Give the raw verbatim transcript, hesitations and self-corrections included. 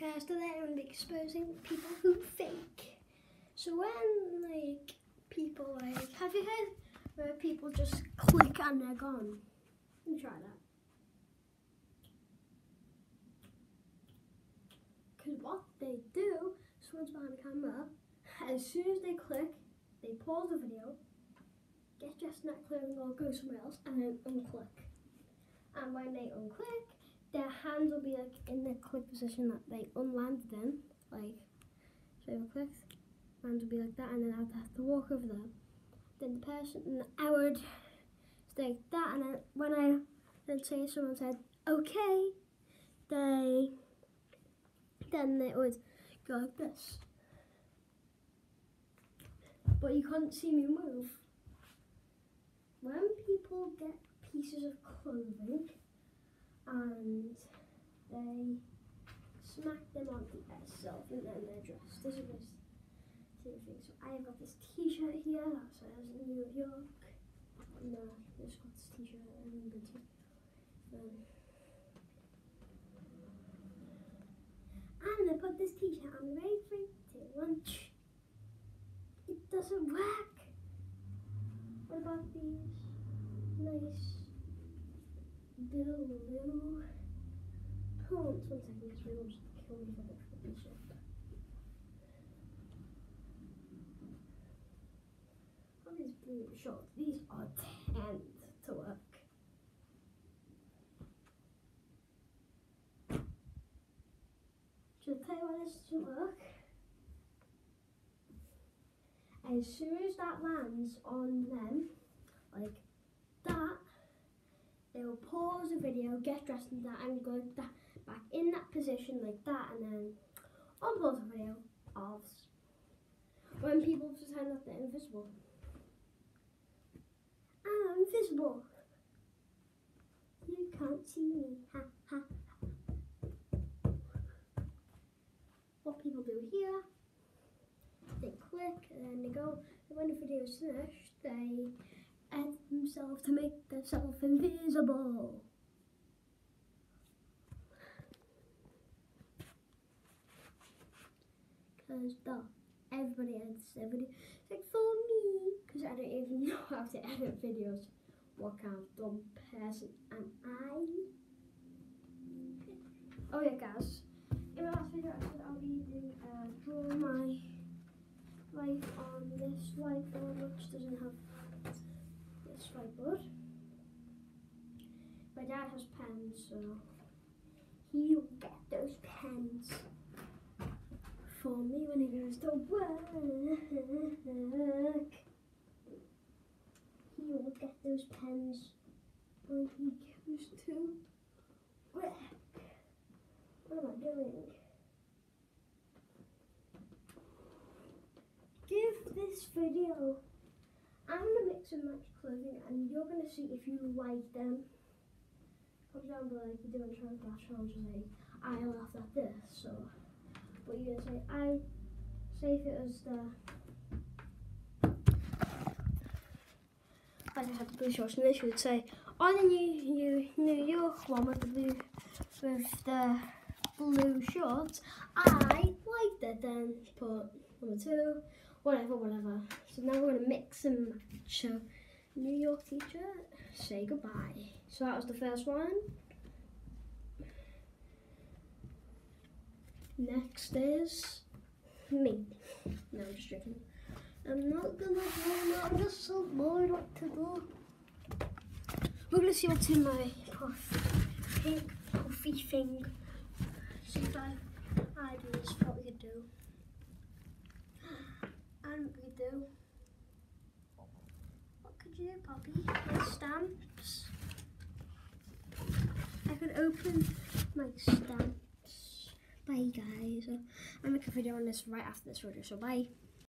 Because today I'm going to be exposing people who fake. So when, like, people, like, have you heard where people just click and they're gone? Let me try that. Because what they do, someone's behind the camera, as soon as they click, they pause the video, get dressed in that clothing or go somewhere else, and then unclick. And when they unclick, their hands will be like in the click position that they unlanded in, like, so they click, hands will be like that, and then I'd have to walk over them. Then the person, I would stay like that, and then when I then say someone said, okay, they, then they would go like this. But you couldn't see me move. When people get pieces of clothing and they smack them onto themselves and then they're dressed, this is this thing. So I have got this t-shirt here that says New York. No, I just got this t-shirt and British. Um, and I put this t-shirt on ready for three, two, one. It doesn't work. What about these nice blue little pants? One second, this will just kill me if I don't put this up. All these blue shorts, these are tend to work. Should I tell you why this doesn't work? As soon as that lands on them, like that, they will pause the video, get dressed in that, and go like that, back in that position like that, and then unpause the video, off. When people pretend that they're invisible. I'm invisible. You can't see me. Ha ha. What people do here, they click and then they go, and when the video is finished, they edit themselves to make themselves invisible. Because duh, everybody edits their video. It's like for me, because I don't even know how to edit videos. What kind of dumb person am I? Oh yeah guys, in my last video I said I'll be doing uh, draw my life on this whiteboard, which doesn't have this whiteboard. My dad has pens, so he will get those pens for me when he goes to work. He will get those pens when he goes to work. What am I doing? Give this video, I'm going to mix and match clothing and you're going to see if you like them. Comment down below like you do in Trans Clash Challenge, say, I laughed at this, so, but you're going to say, I, say if it was the, I just have the blue shorts, and this would say, on the New, New, New York one with the blue, with the blue shorts, I liked it, then put number two, whatever, whatever. So now we're going to mix and match. So, New York t-shirt, say goodbye. So that was the first one. Next is me. No, I'm just joking. I'm not going to do that, I'm just so bored what to do. We're going to see what's in my puff, pink puffy thing. See if I, I do this, what we could do. And we could do, what could you do, Poppy? My stamps. I could open my stamps. Bye guys. I'll make a video on this right after this video, so bye.